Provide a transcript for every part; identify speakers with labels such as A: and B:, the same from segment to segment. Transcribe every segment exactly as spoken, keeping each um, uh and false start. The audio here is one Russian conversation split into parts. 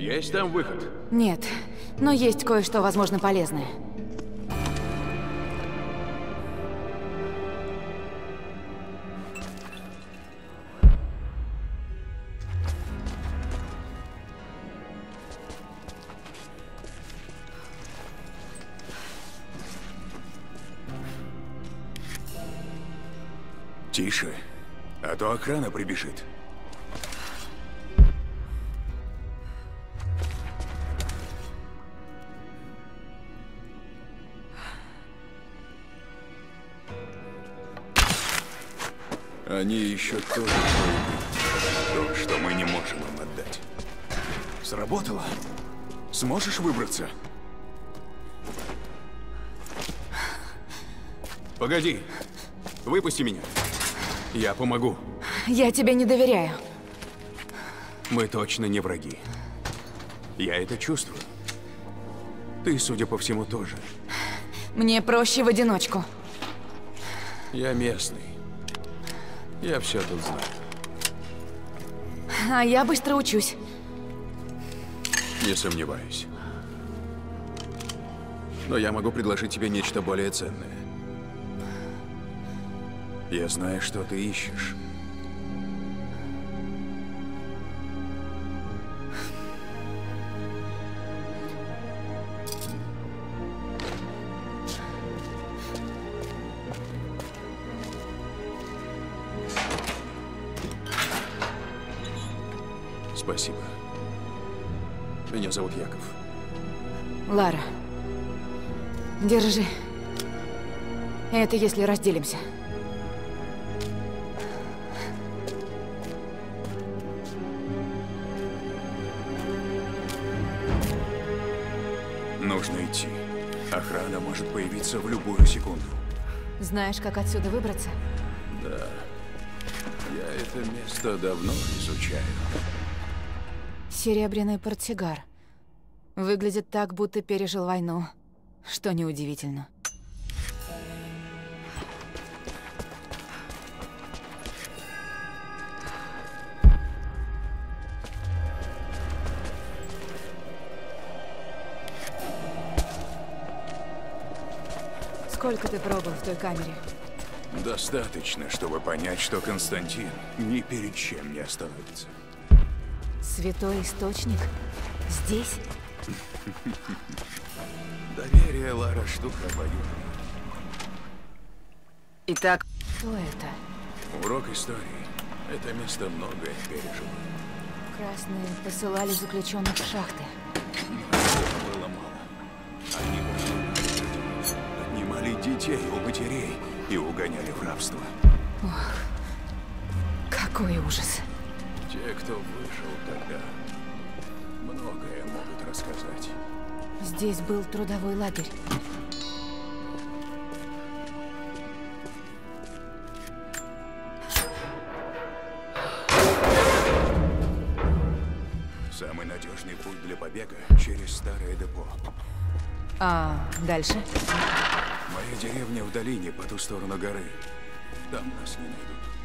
A: Есть там выход?
B: Нет, но есть кое-что, возможно, полезное.
A: Тише, а то охрана прибежит. Они ищут тоже то, что мы не можем им отдать. Сработало? Сможешь выбраться? Погоди. Выпусти меня. Я помогу.
B: Я тебе не доверяю.
A: Мы точно не враги. Я это чувствую. Ты, судя по всему, тоже.
B: Мне проще в одиночку.
A: Я местный. Я все тут знаю.
B: А я быстро учусь.
A: Не сомневаюсь. Но я могу предложить тебе нечто более ценное. Я знаю, что ты ищешь. Спасибо. Меня зовут Яков.
B: Лара. Держи. Это если разделимся.
A: Нужно идти. Охрана может появиться в любую секунду.
B: Знаешь, как отсюда выбраться?
A: Да. Я это место давно изучаю.
B: Серебряный портсигар. Выглядит так, будто пережил войну. Что неудивительно. Сколько ты пробыл в той камере?
A: Достаточно, чтобы понять, что Константин ни перед чем не остановится.
B: Святой источник? Здесь?
A: Доверие, Лара, штука обоюдная.
B: Итак, что это?
A: Урок истории. Это место многое пережило.
B: Красные посылали заключенных в шахты.
A: Этого было мало. Они отнимали детей у матерей и угоняли в рабство.
B: Ох, какой ужас.
A: Те, кто выжил тогда, многое могут рассказать.
B: Здесь был трудовой лагерь.
A: Самый надежный путь для побега через старое депо.
B: А дальше?
A: Моя деревня в долине по ту сторону горы. Там нас не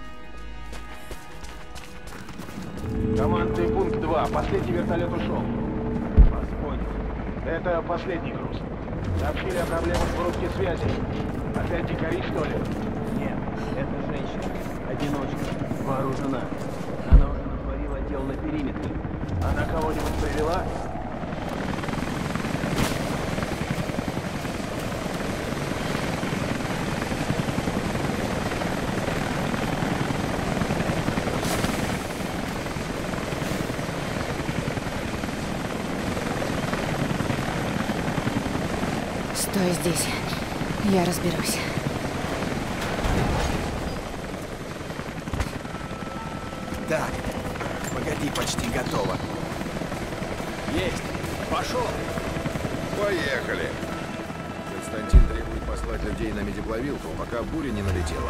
A: найдут.
C: Командный пункт два. Последний вертолет ушел. Вас понял. Это последний груз. Сообщили о проблемах в рубке связи. Опять дикари, что ли?
D: Нет, это женщина. Одиночка. Вооружена. Она уже натворила дел на периметре.
C: Она кого-нибудь привела?
B: Стой здесь. Я разберусь.
E: Так, погоди, почти готово.
C: Есть. Пошел.
F: Поехали. Константин требует послать людей на медиплавилку, пока буря не налетела.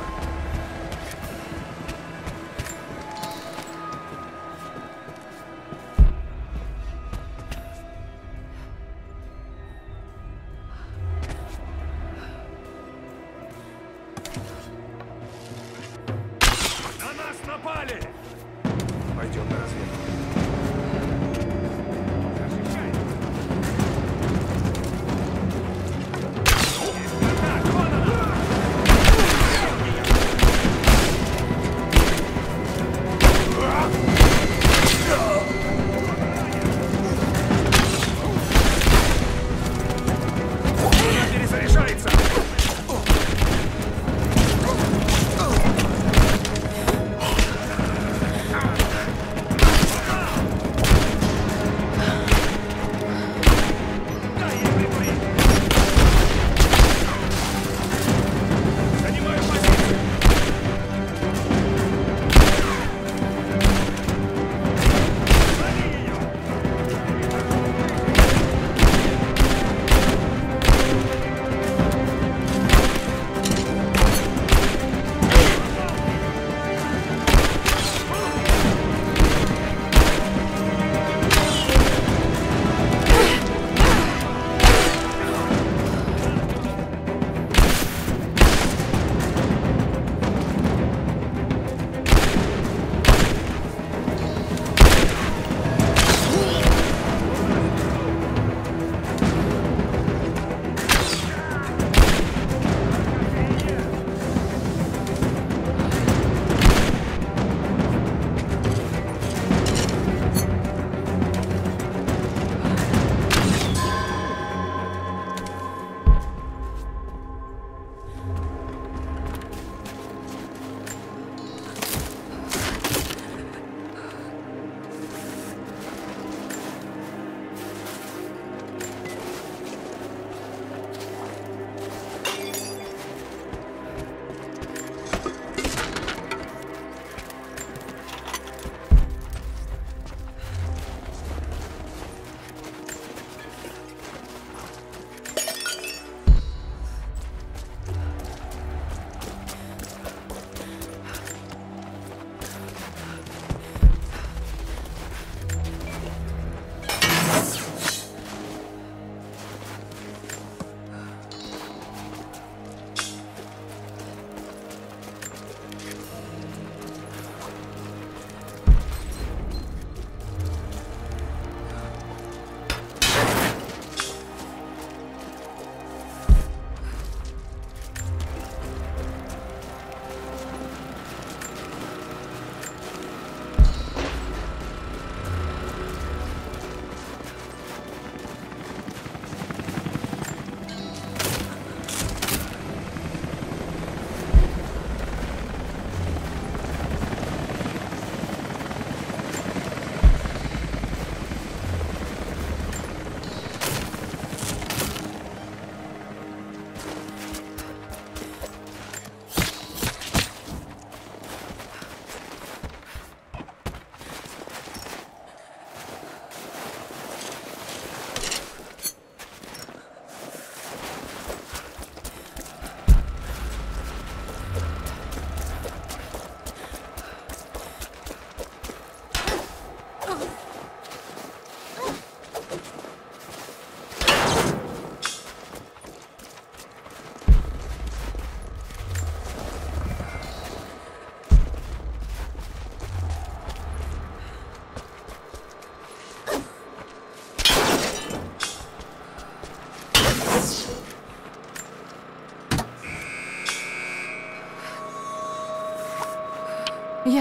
C: На нас напали!
F: Пойдем на разведку.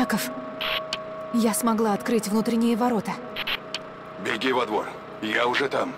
B: Яков, я смогла открыть внутренние ворота.
A: Беги во двор. Я уже там.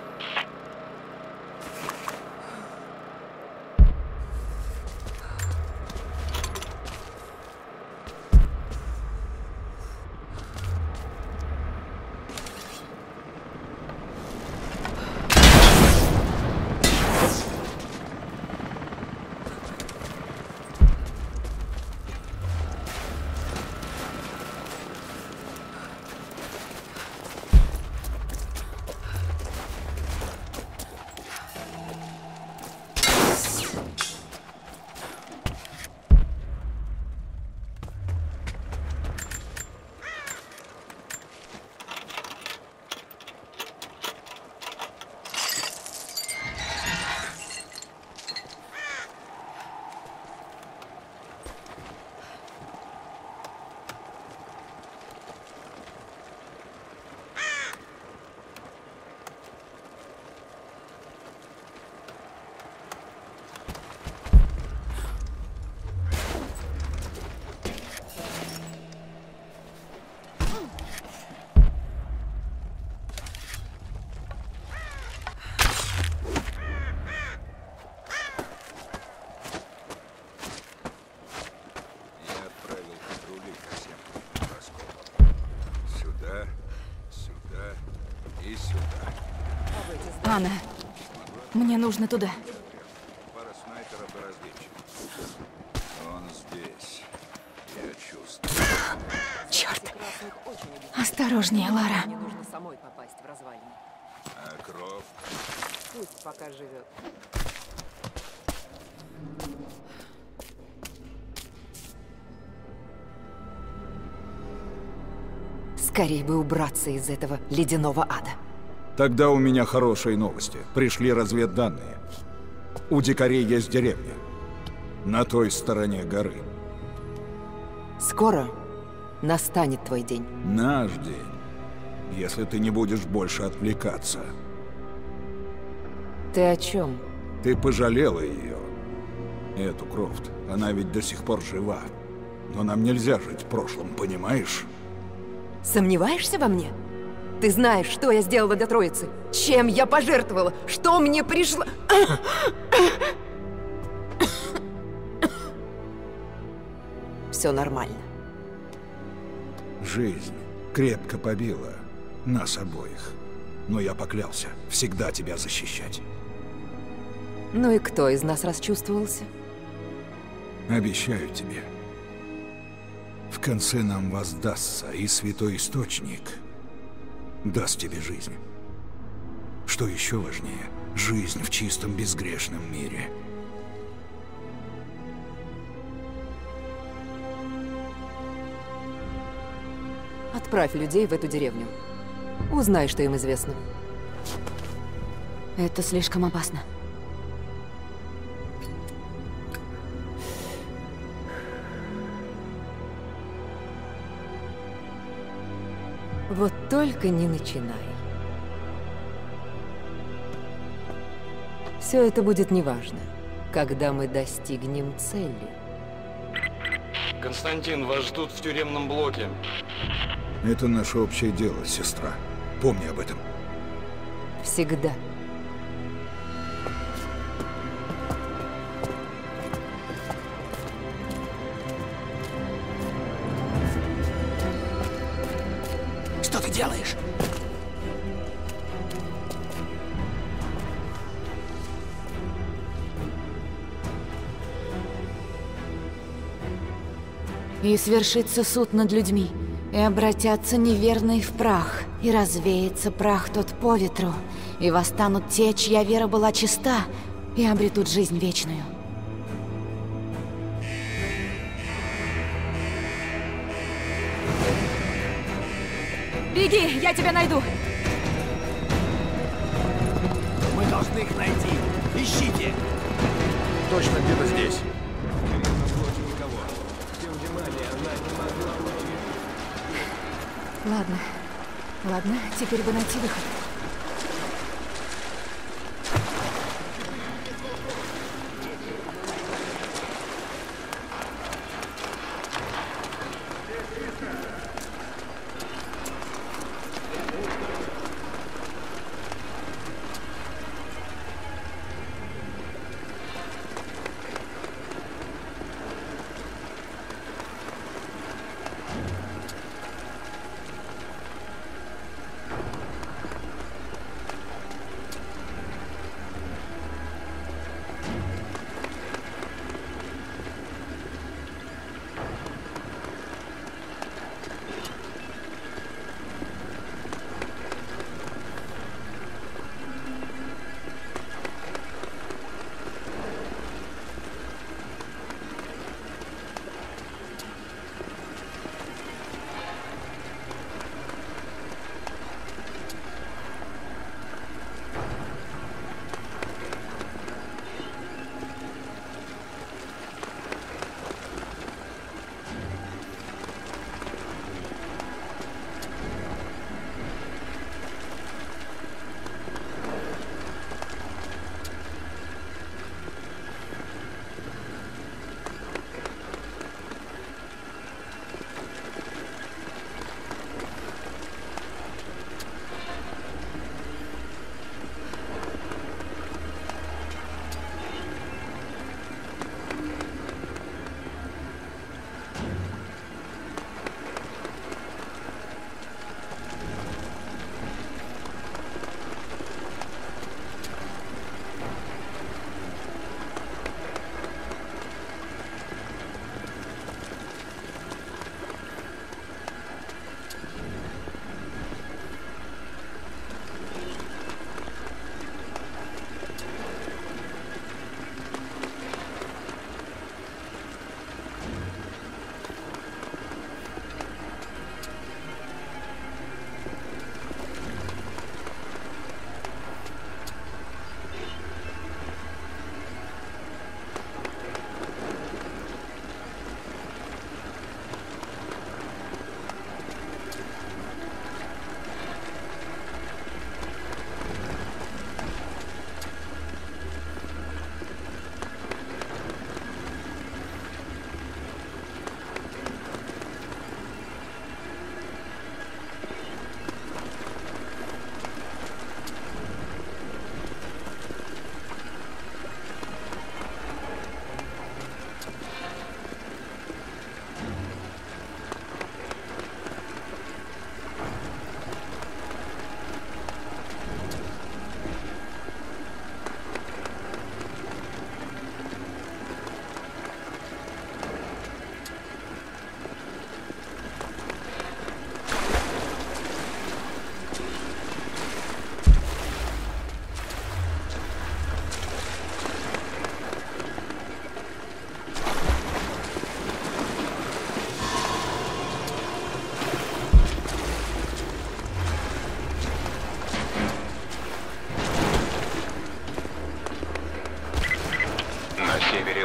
B: Анна, мне нужно туда.
F: Пара снайперов и разведчиков. Он здесь. Я чувствую.
B: Черт! Осторожнее, Лара.
G: Мне нужно самой попасть в развалины.
F: А Крофт?
G: Пусть пока живет. Скорее бы убраться из этого ледяного ада.
H: Тогда у меня хорошие новости. Пришли разведданные. У дикарей есть деревня. На той стороне горы.
G: Скоро настанет твой день.
H: Наш день. Если ты не будешь больше отвлекаться.
G: Ты о чем?
H: Ты пожалела ее. Эту Крофт. Она ведь до сих пор жива. Но нам нельзя жить в прошлом, понимаешь?
G: Сомневаешься во мне? Ты знаешь, что я сделала для Троицы? Чем я пожертвовала? Что мне пришло? Все нормально.
H: Жизнь крепко побила нас обоих. Но я поклялся всегда тебя защищать.
G: Ну и кто из нас расчувствовался?
H: Обещаю тебе. В конце нам воздастся, и Святой Источник даст тебе жизнь. Что еще важнее, жизнь в чистом безгрешном мире.
G: Отправь людей в эту деревню. Узнай, что им известно.
B: Это слишком опасно.
G: Вот только не начинай. Все это будет неважно, когда мы достигнем цели.
I: Константин, вас ждут в тюремном блоке.
H: Это наше общее дело, сестра. Помни об этом.
G: Всегда.
E: Что ты делаешь?
B: И свершится суд над людьми, и обратятся неверные в прах, и развеется прах тот по ветру, и восстанут те, чья вера была чиста, и обретут жизнь вечную. Беги, я тебя найду!
E: Мы должны их найти. Ищите!
F: Точно где-то здесь.
B: Ладно, ладно, теперь бы найти выход.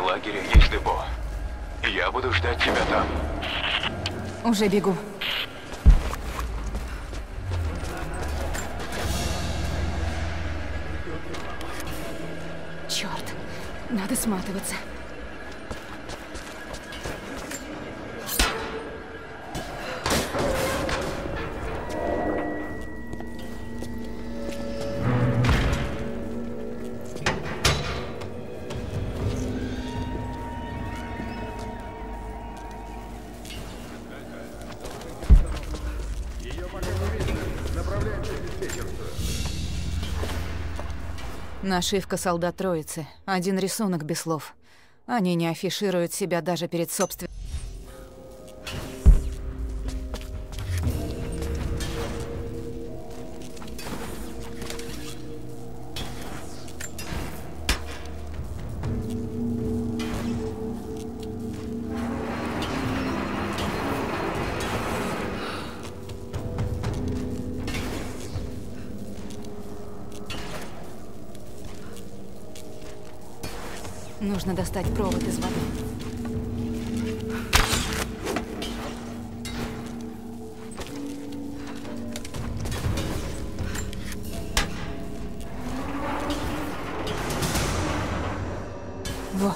A: лагеря есть депо. Я буду ждать тебя там.
B: Уже бегу. Черт, надо сматываться. Нашивка солдат Троицы. Один рисунок без слов. Они не афишируют себя даже перед собственным... Нужно достать провод из воды. Вот.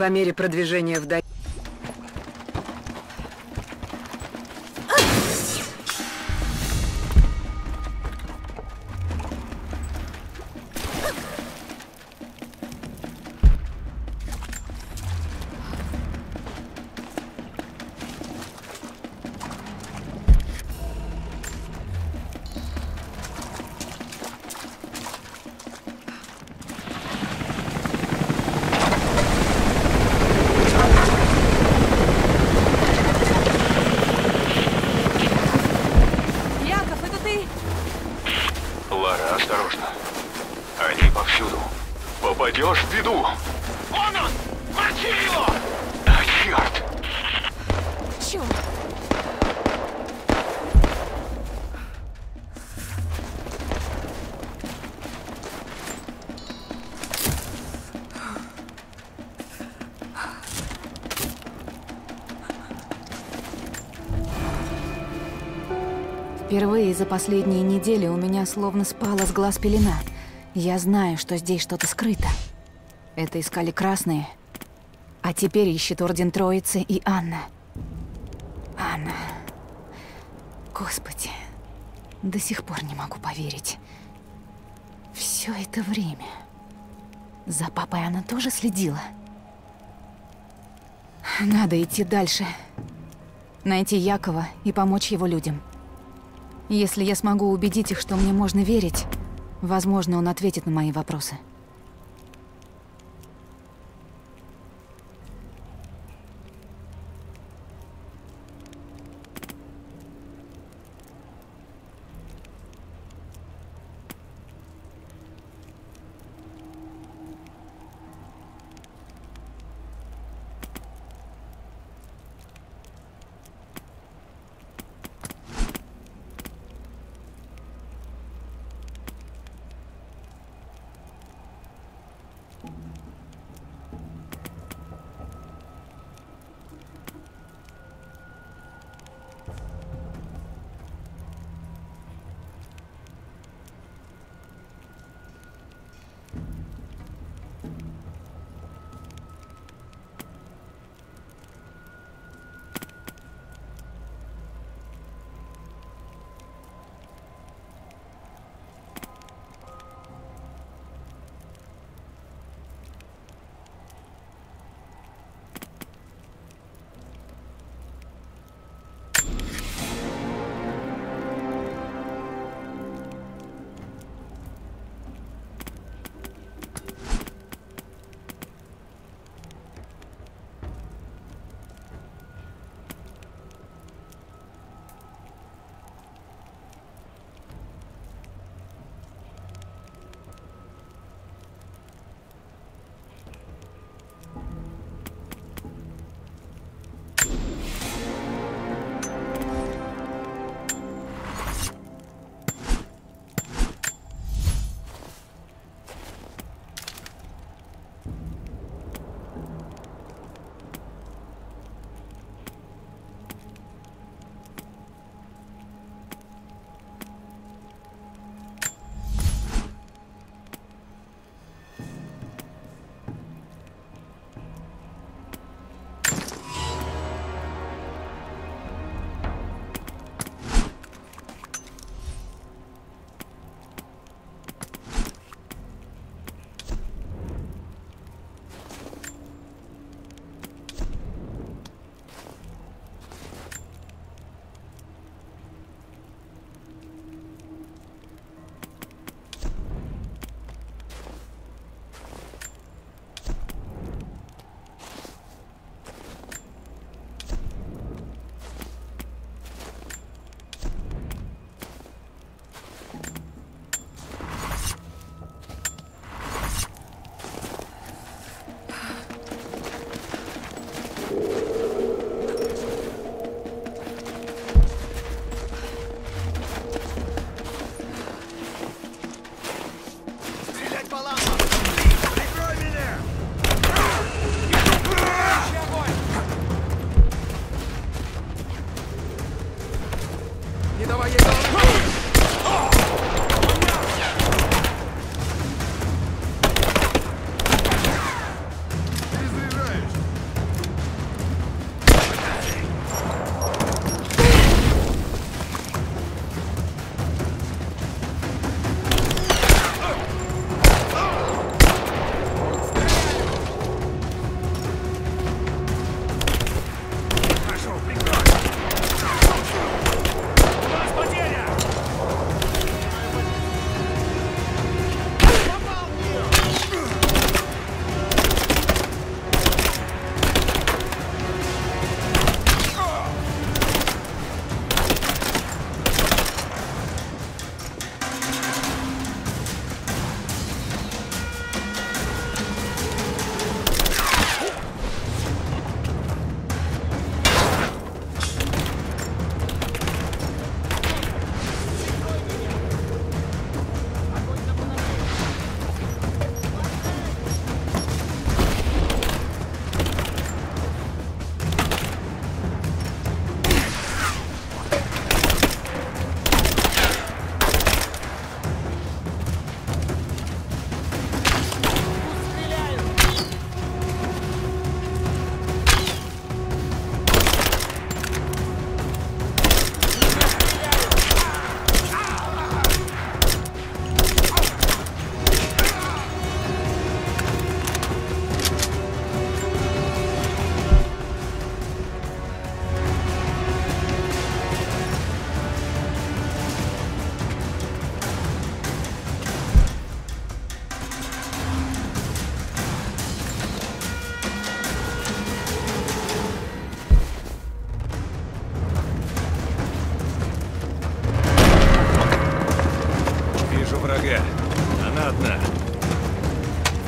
G: По мере продвижения в долину.
A: Лара, осторожно. Они повсюду. Попадешь в беду.
E: Вон он! Мочи его!
A: А, черт!
B: Чёрт! Впервые за последние недели у меня словно спала с глаз пелена. Я знаю, что здесь что-то скрыто. Это искали красные. А теперь ищет Орден Троицы и Анна. Анна. Господи. До сих пор не могу поверить. Все это время. За папой она тоже следила. Надо идти дальше. Найти Якова и помочь его людям. Если я смогу убедить их, что мне можно верить, возможно, он ответит на мои вопросы.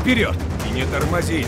H: Вперед! И не тормозить!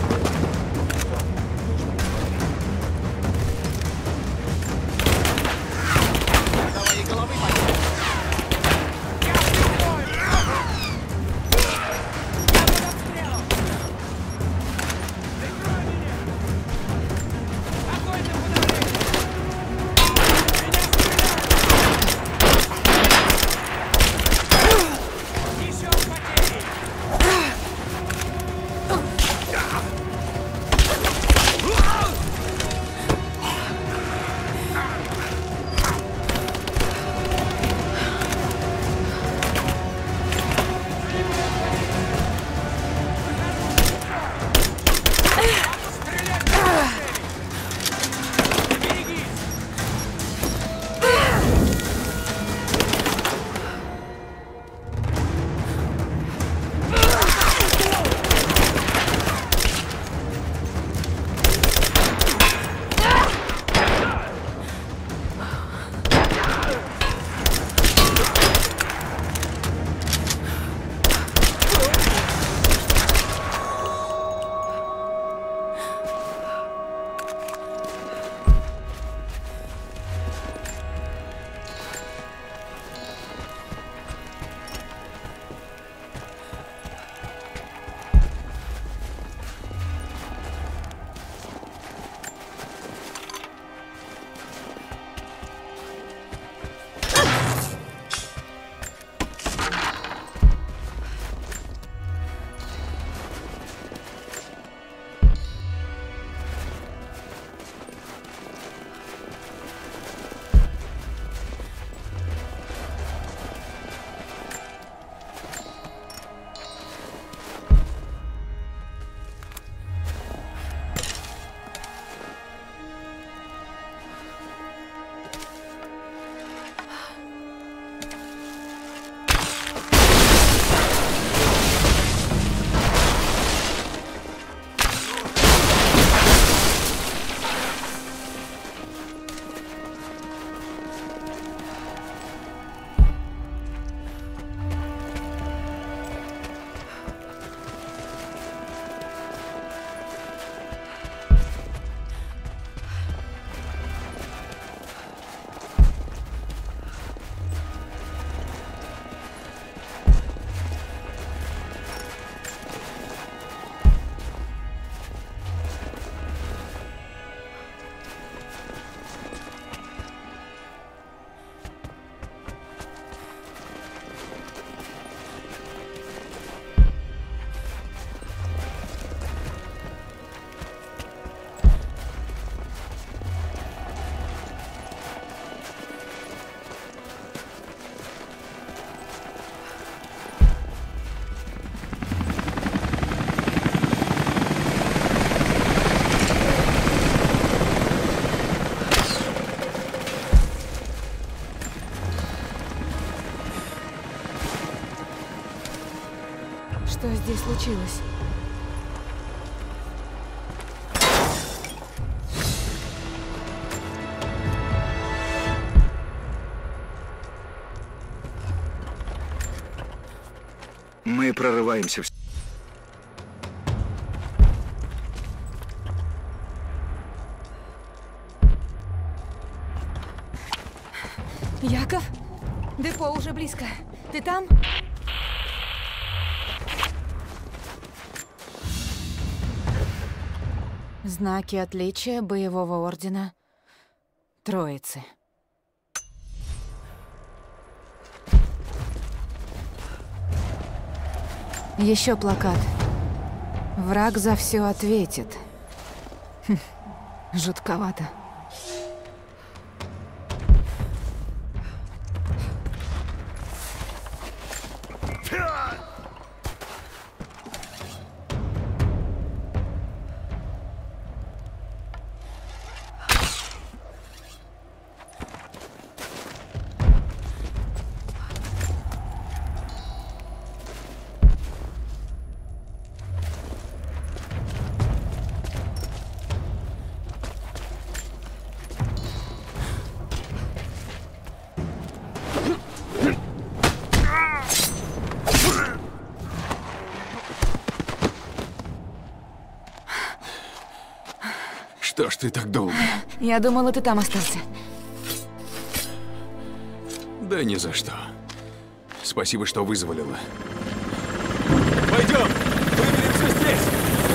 B: Что здесь случилось?
H: Мы прорываемся в...
B: Яков? Депо уже близко. Ты там? Знаки отличия боевого ордена Троицы. Еще плакат. Враг за все ответит. Хм, жутковато.
A: Что ж ты так долго?
B: Я думала, ты там остался.
A: Да ни за что. Спасибо, что вызволила. Пойдем! Выберемся здесь!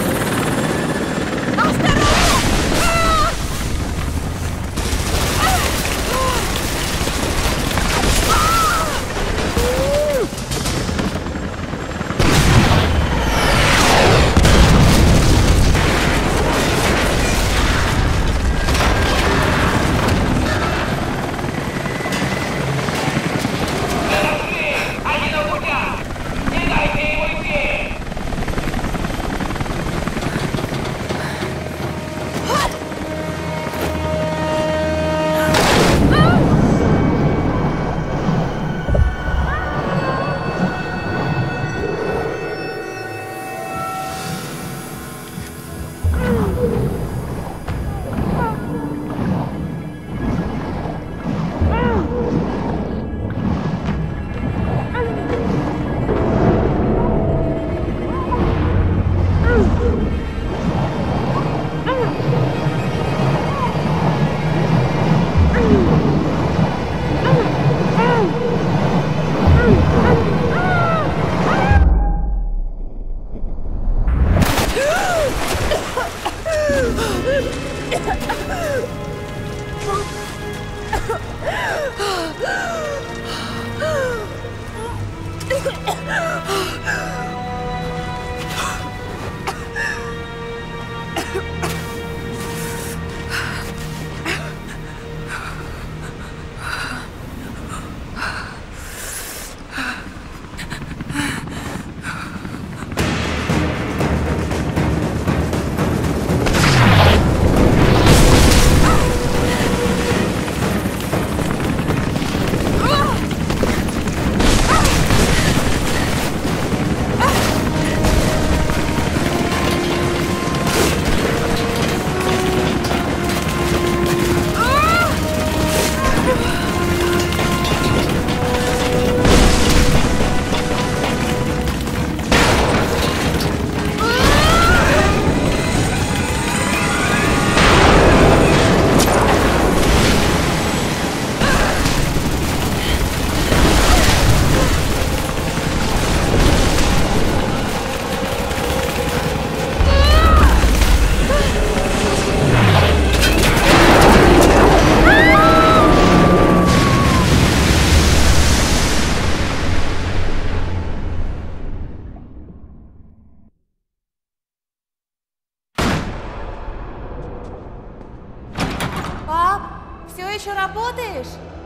B: еще работаешь?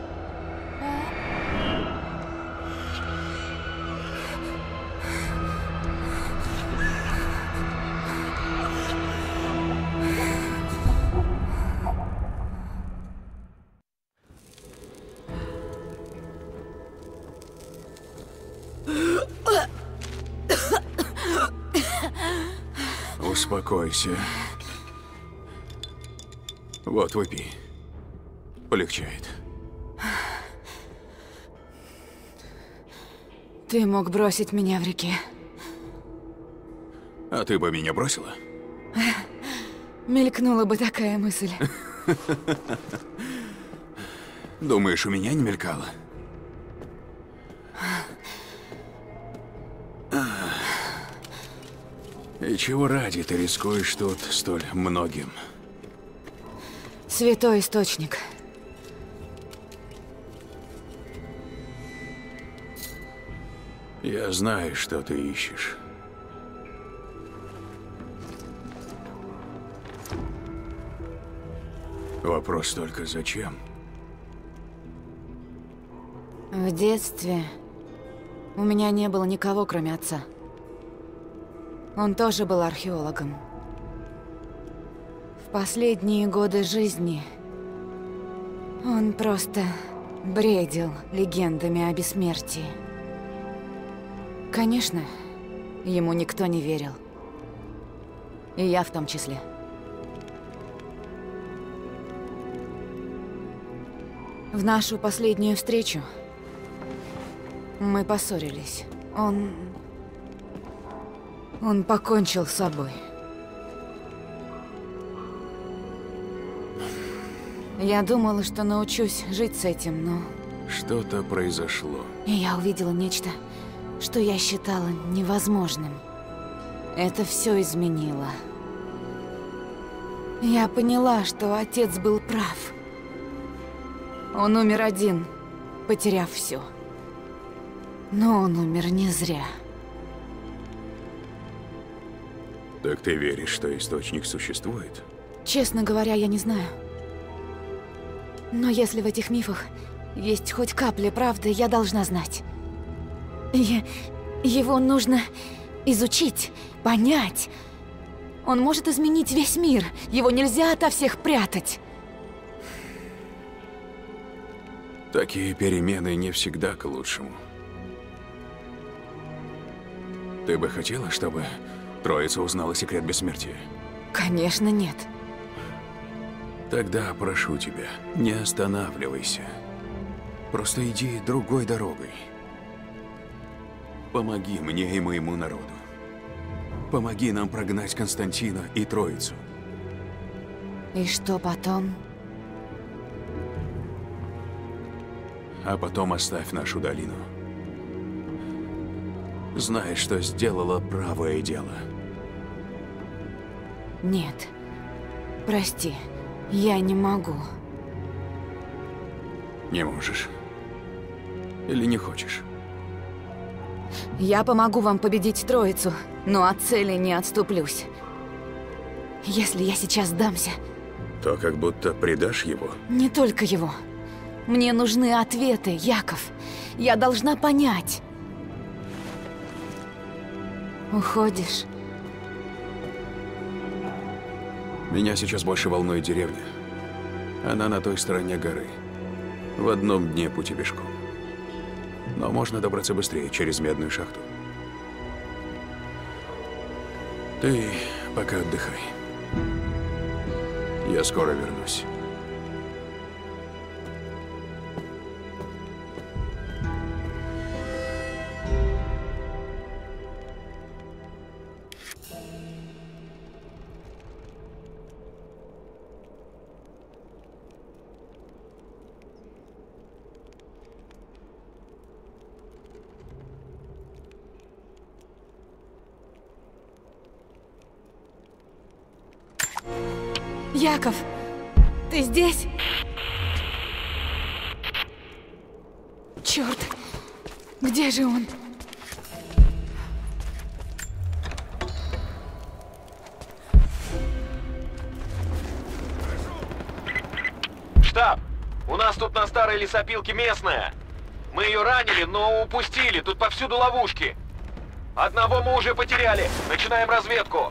A: Успокойся. Вот, выпей. Полегчает.
B: Ты мог бросить меня в реке.
A: А ты бы меня бросила?
B: Мелькнула бы такая мысль.
A: Думаешь, у меня не мелькало? И чего ради ты рискуешь тут столь многим?
B: Святой источник.
A: Я знаю, что ты ищешь. Вопрос только зачем?
B: В детстве у меня не было никого, кроме отца. Он тоже был археологом. В последние годы жизни он просто бредил легендами о бессмертии. Конечно, ему никто не верил. И я в том числе. В нашу последнюю встречу мы поссорились. Он... Он покончил с собой. Я думала, что научусь жить с этим, но...
A: Что-то произошло.
B: И я увидела нечто, что я считала невозможным. Это все изменило. Я поняла, что отец был прав. Он умер один, потеряв все. Но он умер не зря.
A: Так ты веришь, что источник существует?
B: Честно говоря, я не знаю. Но если в этих мифах есть хоть капля правды, я должна знать. Я... Его нужно изучить, понять. Он может изменить весь мир. Его нельзя ото всех прятать.
A: Такие перемены не всегда к лучшему. Ты бы хотела, чтобы Троица узнала секрет бессмертия?
B: Конечно, нет.
A: Тогда прошу тебя, не останавливайся. Просто иди другой дорогой. Помоги мне и моему народу. Помоги нам прогнать Константина и Троицу.
B: И что потом?
A: А потом оставь нашу долину. Знай, что сделала правое дело.
B: Нет. Прости, я не могу.
A: Не можешь? Или не хочешь?
B: Я помогу вам победить Троицу, но от цели не отступлюсь. Если я сейчас сдамся...
A: То как будто предашь его?
B: Не только его. Мне нужны ответы, Яков. Я должна понять. Уходишь?
A: Меня сейчас больше волнует деревня. Она на той стороне горы. В одном дне пути пешком. Но можно добраться быстрее, через медную шахту. Ты пока отдыхай. Я скоро вернусь.
B: Яков, ты здесь? Черт, где же он?
C: Штаб, у нас тут на старой лесопилке местная. Мы ее ранили, но упустили. Тут повсюду ловушки. Одного мы уже потеряли. Начинаем разведку.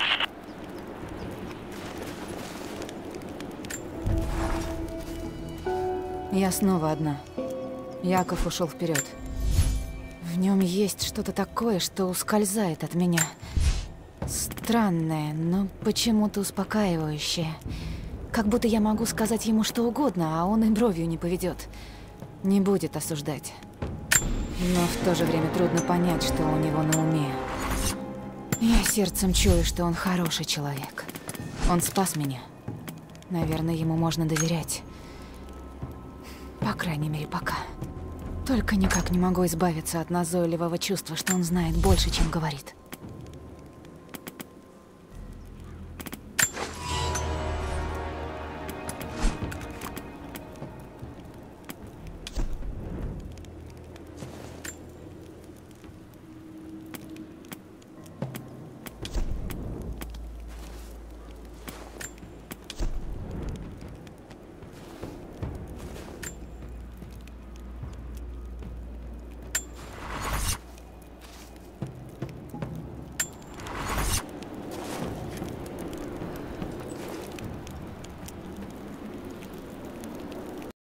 B: Я снова одна. Яков ушел вперед. В нем есть что-то такое, что ускользает от меня. Странное, но почему-то успокаивающее. Как будто я могу сказать ему что угодно, а он и бровью не поведет. Не будет осуждать. Но в то же время трудно понять, что у него на уме. Я сердцем чую, что он хороший человек. Он спас меня. Наверное, ему можно доверять. По крайней мере, пока. Только никак не могу избавиться от назойливого чувства, что он знает больше, чем говорит.